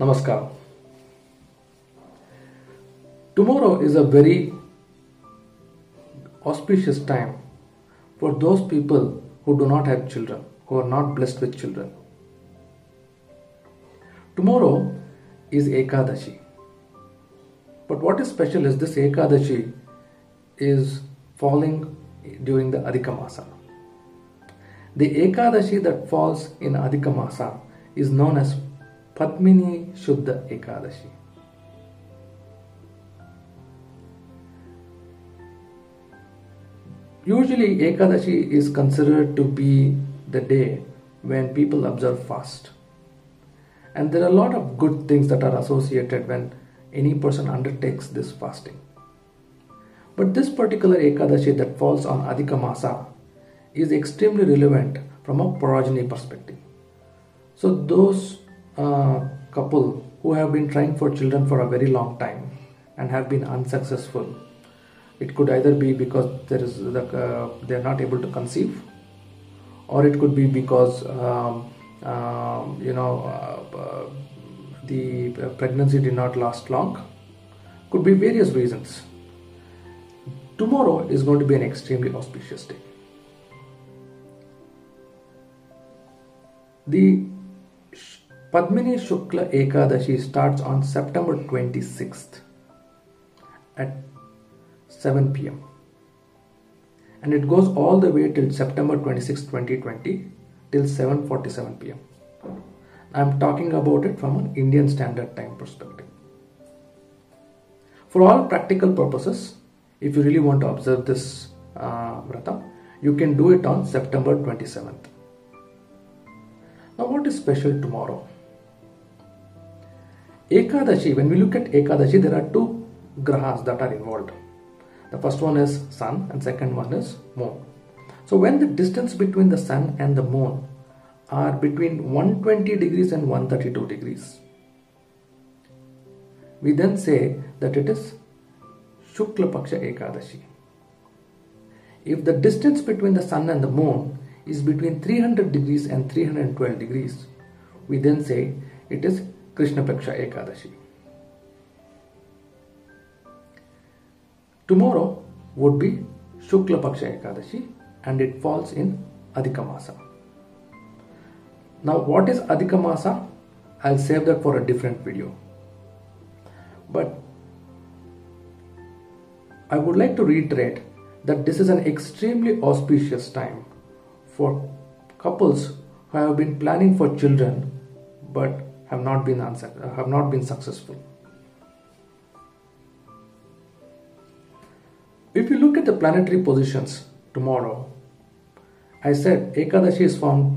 Namaskar. Tomorrow is a very auspicious time for those people who do not have children, who are not blessed with children. Tomorrow is Ekadashi. But what is special is this Ekadashi is falling during the Adhika Masa. The Ekadashi that falls in Adhika Masa is known as Padmini Shuddha Ekadashi. Usually Ekadashi is considered to be the day when people observe fast. And there are a lot of good things that are associated when any person undertakes this fasting. But this particular Ekadashi that falls on Adhika Masa is extremely relevant from a progeny perspective. So those couple who have been trying for children for a very long time and have been unsuccessful, it could either be because they are not able to conceive, or it could be because the pregnancy did not last long. Could be various reasons. Tomorrow is going to be an extremely auspicious day. The Padmini Shukla Ekadashi starts on September 26th at 7 p.m. and it goes all the way till September 26, 2020 till 7:47 p.m. I'm talking about it from an Indian Standard Time perspective. For all practical purposes, if you really want to observe this Vrata, you can do it on September 27th. Now, what is special tomorrow? Ekadashi, when we look at Ekadashi, there are two grahas that are involved. The first one is Sun and second one is Moon. So when the distance between the Sun and the Moon are between 120 degrees and 132 degrees, we then say that it is Shukla Paksha Ekadashi. If the distance between the Sun and the Moon is between 300 degrees and 312 degrees, we then say it is Krishna Paksha Ekadashi. Tomorrow would be Shukla Paksha Ekadashi and it falls in Adhika Masa. Now, what is Adhika Masa? I'll save that for a different video. But I would like to reiterate that this is an extremely auspicious time for couples who have been planning for children but have not been successful. If you look at the planetary positions tomorrow, I said Ekadashi is formed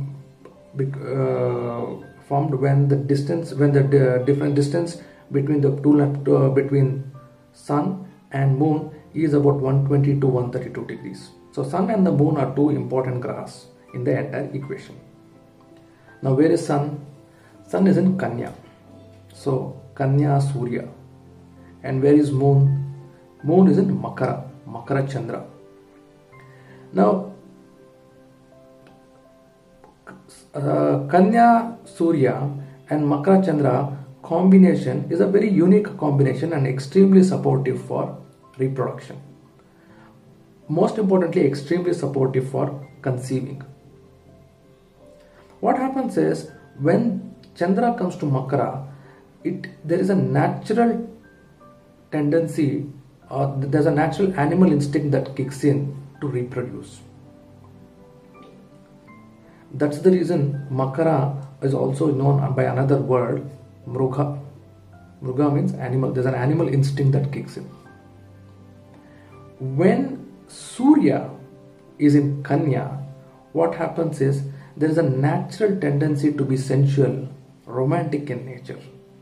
when the different distance between the between Sun and Moon is about 120 to 132 degrees. So Sun and the Moon are two important grahas in the entire equation. Now, where is Sun? Sun is in Kanya. So Kanya Surya. And where is Moon? Moon is in Makara Chandra. Now, Kanya Surya and Makara Chandra combination is a very unique combination and extremely supportive for reproduction. Most importantly, extremely supportive for conceiving. What happens is when Chandra comes to Makara, there is a natural tendency, there's a natural animal instinct that kicks in to reproduce. That's the reason Makara is also known by another word, Mruga. Mruga means animal. There's an animal instinct that kicks in. When Surya is in Kanya, what happens is there is a natural tendency to be sensual, romantic in nature.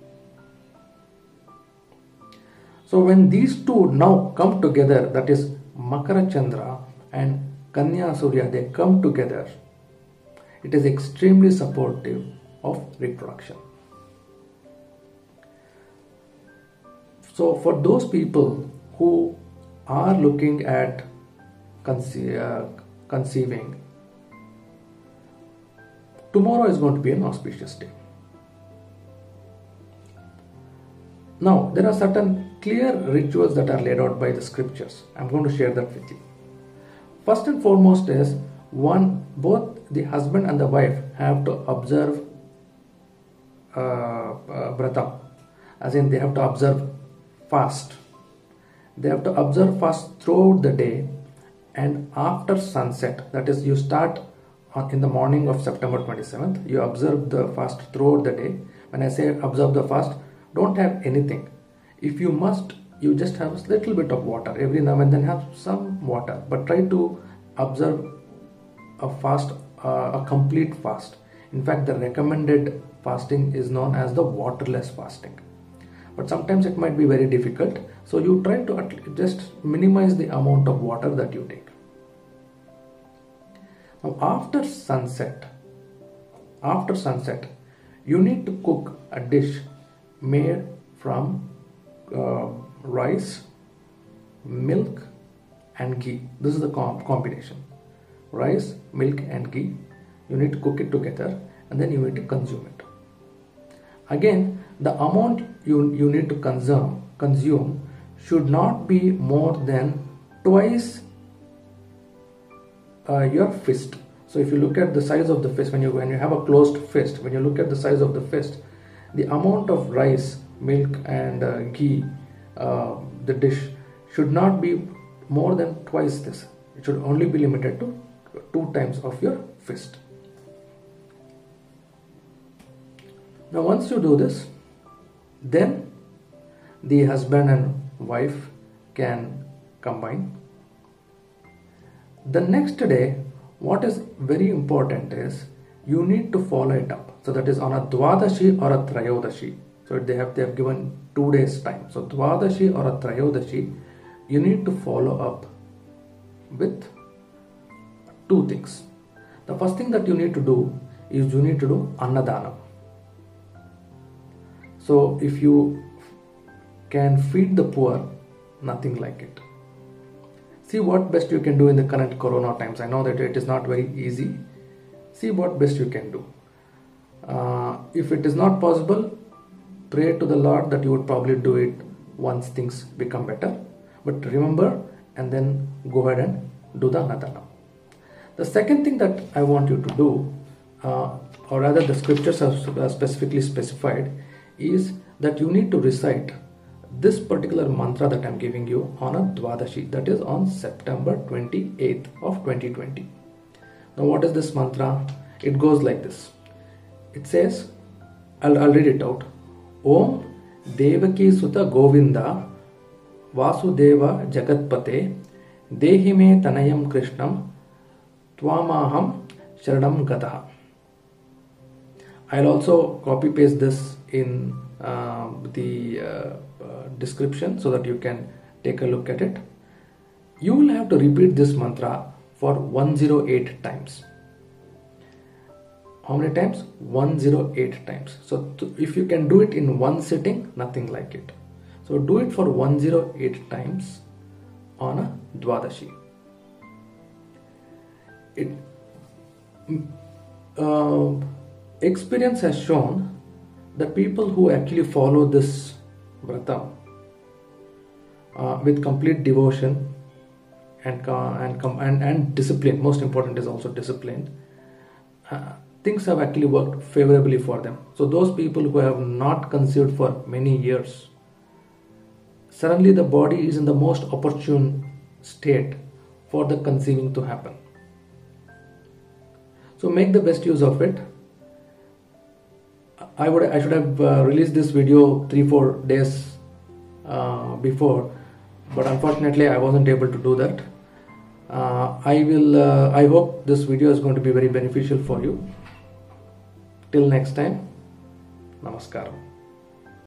So when these two now come together, that is Makara Chandra and Kanya Surya, they come together, it is extremely supportive of reproduction. So for those people who are looking at conceiving, tomorrow is going to be an auspicious day. Now, there are certain clear rituals that are laid out by the scriptures. I'm going to share that with you. First and foremost is both the husband and the wife have to observe Vratam, as in they have to observe fast. They have to observe fast throughout the day, and after sunset, that is, you start in the morning of September 27th, you observe the fast throughout the day. When I say observe the fast, don't have anything. If you must, you just have a little bit of water. Every now and then have some water, but try to observe a fast, a complete fast. In fact, the recommended fasting is known as the waterless fasting. But sometimes it might be very difficult, so you try to just minimize the amount of water that you take. Now, after sunset, you need to cook a dish made from rice, milk and ghee. This is the combination. Rice, milk and ghee. You need to cook it together and then you need to consume it. Again, the amount you need to consume should not be more than twice your fist. So if you look at the size of the fist, when you have a closed fist, when you look at the size of the fist, the amount of rice, milk and ghee, the dish should not be more than twice this. It should only be limited to 2 times of your fist. Now once you do this, then the husband and wife can combine. The next day, what is very important is you need to follow it up. So that is on a Dwadashi or a Trayodashi. So they have given 2 days time. So Dwadashi or a Trayodashi, you need to follow up with 2 things. The first thing that you need to do is you need to do Annadana. So if you can feed the poor, nothing like it. See what best you can do in the current corona times. I know that it is not very easy. See what best you can do. If it is not possible, pray to the Lord that you would probably do it once things become better. But remember, and then go ahead and do the Annadana. The second thing that I want you to do, or rather the scriptures have specifically specified, is that you need to recite this particular mantra that I am giving you on a Dwadashi, that is on September 28th of 2020. Now what is this mantra? It goes like this. It says, I'll read it out. Om Devaki Sutta Govinda Vasudeva Jagatpate Dehime Tanayam Krishnam Twamaham Sharanam Gataha. I'll also copy paste this in the description so that you can take a look at it. You will have to repeat this mantra for 108 times. How many times? 108 times. So if you can do it in one sitting, nothing like it. So do it for 108 times on a Dwadashi. Experience has shown that people who actually follow this Vratam with complete devotion and discipline, most important is also discipline, things have actually worked favorably for them. So those people who have not conceived for many years, suddenly the body is in the most opportune state for the conceiving to happen. So make the best use of it. I should have released this video 3-4 days before, but unfortunately I wasn't able to do that. I hope this video is going to be very beneficial for you. Till next time, Namaskaram.